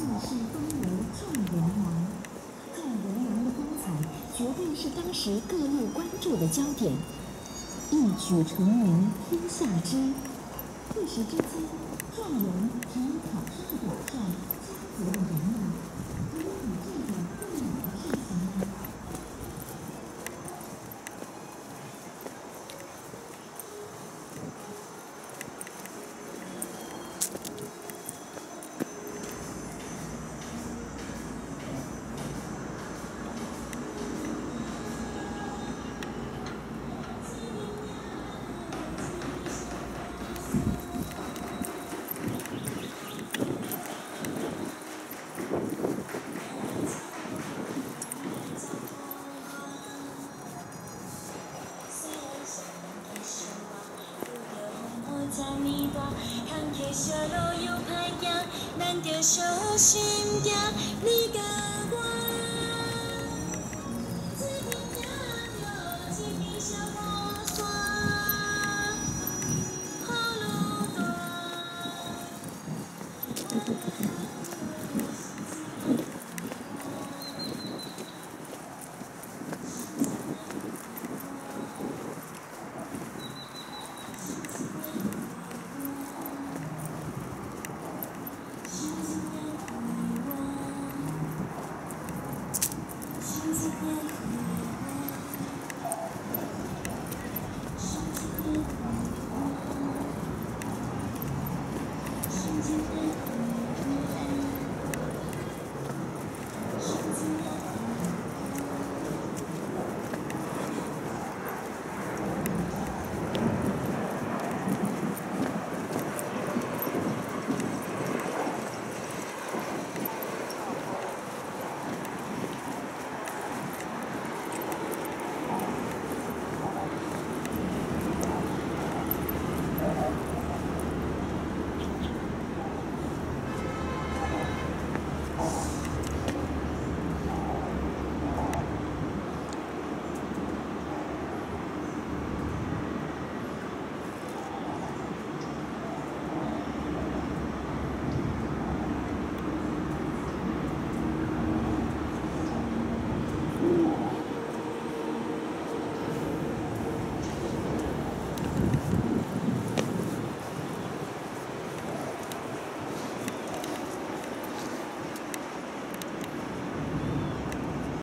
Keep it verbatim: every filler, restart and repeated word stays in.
自是封为状元郎。状元郎的风采绝对是当时各路关注的焦点，一举成名天下知。一时之间，状元成为考试的表上家族的人物。还有比这个更美的事情吗？ 小路又歹行，咱着小心行。你甲